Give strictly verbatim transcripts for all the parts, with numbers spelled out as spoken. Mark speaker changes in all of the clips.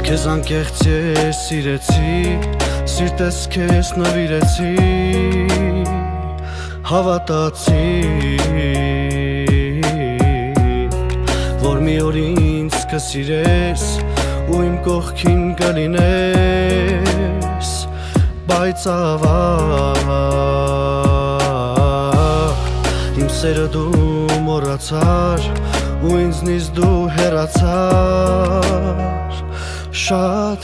Speaker 1: Քեզ անկեղծ ես սիրեցի, սիրտես քեզ նվիրեցի, հավատացի, որ մի օր ինձ կսիրես ու իմ կողքին կլինես, բայց ավաղ իմ սերը դու մոռացար ու ինձնից դու հեռացար շատ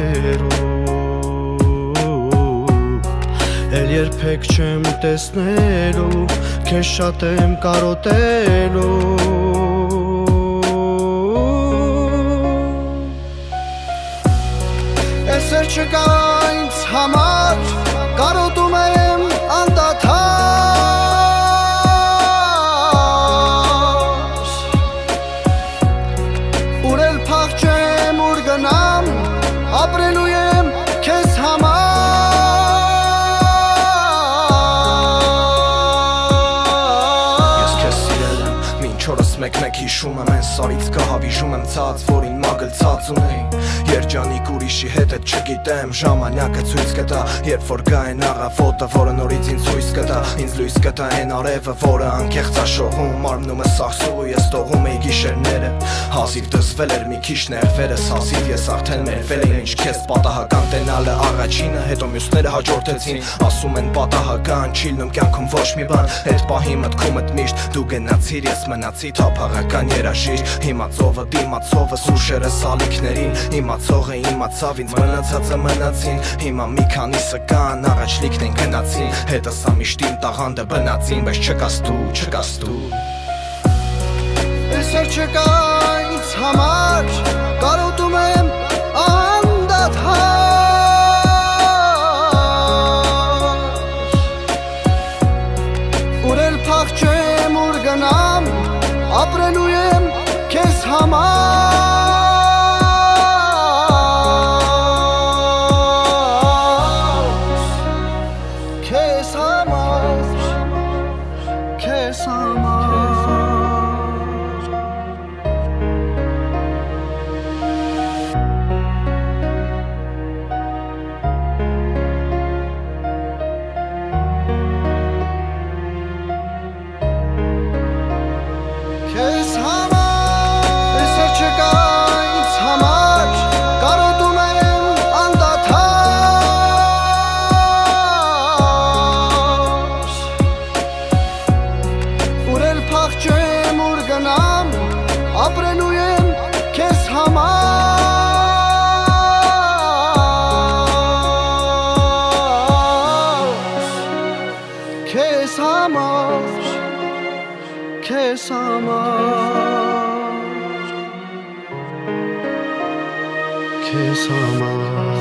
Speaker 1: հեռու, էլ երբեք չեմ տեսնելու, քեզ շատ եմ կարոտելու, էս էլ չկա ինձ համար, կարոտում եմ անդադար, ուր էլ փախչեմ, ուր գնամ, ապրելու եմ քեզ համար։ Ես քեզ սիրել եմ, մինչ օրս մեկ-մեկ հիշում եմ, են սարից կհավիժում եմ ցած, որին մագլցած ունեի, երջանիկ ուրիշի հետ էդ չգիտեմ, ժամանակը ցույց կտա, երբ որ գա են առավոտը, որը նորից ինձ հույս կտա, ինձ լույս կտա են արևը, որը անկեղծ աշողում, մարմնումս սախսու, ես տողում էի գիշերները, հազիվ դզվել էր մի քիչ ներվերս, հազիվ ես արդեն մերվել էի, ինչ քեզ պատահական տենալը առաջինը, հետո մյուսները հաջորդեցին, ասում են պատահական, չի լինում կյանքում ոչ մի բան, այդ պահի մտքումդ միշտ դու գնացիր, ես մնացի թափառական երաժիշտ, հիմա ծովը դիմացովս ուշերս ալիքներին, իմացողը իմացավ, ինձ մնացածը մնացին, հիմա մի քանիսը կան, առաջ լիքն են գնացին, հետս ամիշտ իմ տաղանդը բնացին, բայց չկաս դու, չկաս դու, ես էլ չկա ինձ համար, կարոտում եմ անդադար, ուր էլ փախչեմ, ուր գնամ, ապրելու եմ քեզ համար, քեզ համար, քեզ համար, քեզ համար, ես էլ չկա ինձ համար, կարոտում եմ անդադար, ուր էլ փախչեմ, ուր գնամ, ապրելու եմ քեզ համար, քեզ համար, քեզ համար, քեզ համար